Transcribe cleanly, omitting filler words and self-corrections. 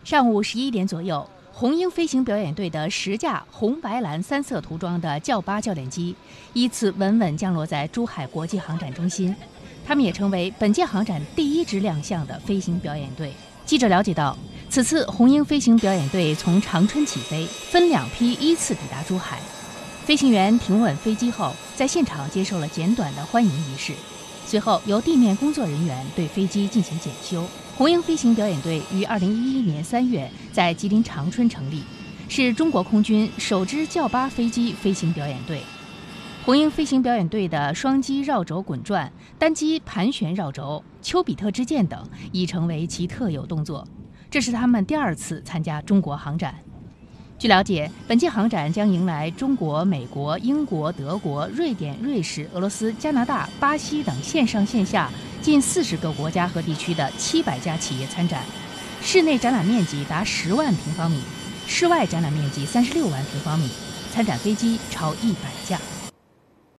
上午11点左右，红鹰飞行表演队的10架红白蓝3色涂装的教8教练机依次稳稳降落在珠海国际航展中心，他们也成为本届航展第一支亮相的飞行表演队。记者了解到，此次红鹰飞行表演队从长春起飞，分2批依次抵达珠海。飞行员停稳飞机后，在现场接受了简短的欢迎仪式，随后由地面工作人员对飞机进行检修。红鹰飞行表演队于2011年3月在吉林长春成立，是中国空军首支教8飞机飞行表演队。红鹰飞行表演队的双机绕轴滚转、单机盘旋绕轴、丘比特之箭等已成为其特有动作，这是他们第2次参加中国航展。据了解，本届航展将迎来中国、美国、英国、德国、瑞典、瑞士、俄罗斯、加拿大、巴西等线上线下近40个国家和地区的700家企业参展，室内展览面积达10万平方米，室外展览面积36万平方米，参展飞机超100架。